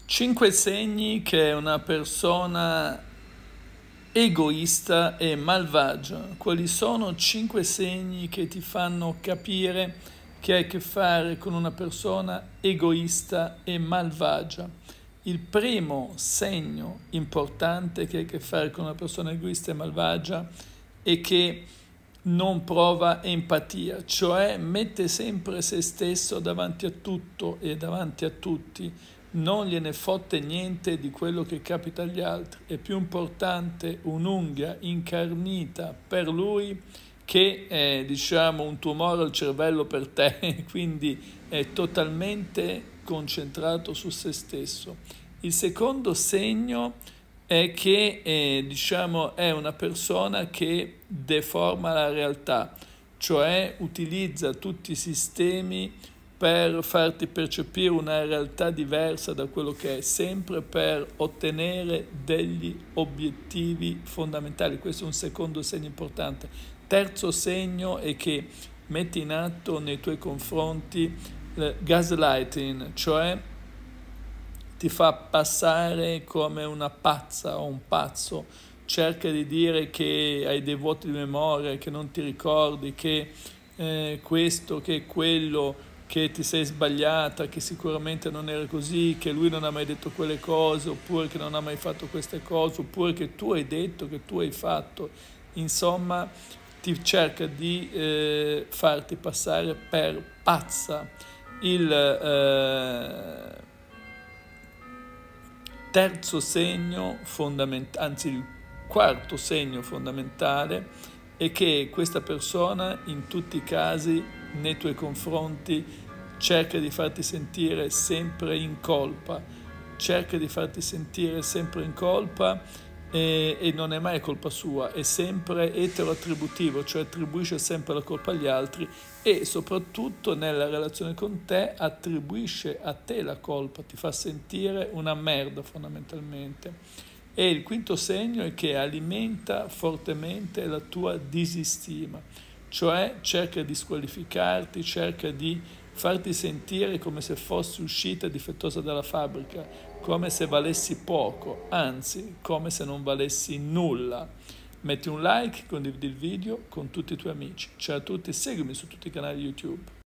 5 segni che una persona egoista e malvagia. Quali sono 5 segni che ti fanno capire che hai a che fare con una persona egoista e malvagia? Il primo segno importante che hai a che fare con una persona egoista e malvagia è che non prova empatia, cioè mette sempre se stesso davanti a tutto e davanti a tutti, non gliene fotte niente di quello che capita agli altri. È più importante un'unghia incarnita per lui che un tumore al cervello per te, quindi è totalmente concentrato su se stesso. Il secondo segno è che è una persona che deforma la realtà, cioè utilizza tutti i sistemi per farti percepire una realtà diversa da quello che è, sempre per ottenere degli obiettivi fondamentali. Questo è un secondo segno importante. Terzo segno è che metti in atto nei tuoi confronti gaslighting, cioè ti fa passare come una pazza o un pazzo, cerca di dire che hai dei vuoti di memoria, che non ti ricordi, che questo, che quello, che ti sei sbagliata, che sicuramente non era così, che lui non ha mai detto quelle cose, oppure che non ha mai fatto queste cose, oppure che tu hai detto, che tu hai fatto. Insomma, ti cerca di farti passare per pazza. Il terzo segno fondamentale, anzi il quarto segno fondamentale, è che questa persona in tutti i casi nei tuoi confronti cerca di farti sentire sempre in colpa, e non è mai colpa sua, è sempre eteroattributivo, cioè attribuisce sempre la colpa agli altri e soprattutto nella relazione con te attribuisce a te la colpa, ti fa sentire una merda fondamentalmente. E il quinto segno è che alimenta fortemente la tua disistima, cioè cerca di squalificarti, cerca di farti sentire come se fossi uscita difettosa dalla fabbrica, come se valessi poco, anzi come se non valessi nulla. Metti un like, condividi il video con tutti i tuoi amici. Ciao a tutti, seguimi su tutti i canali YouTube.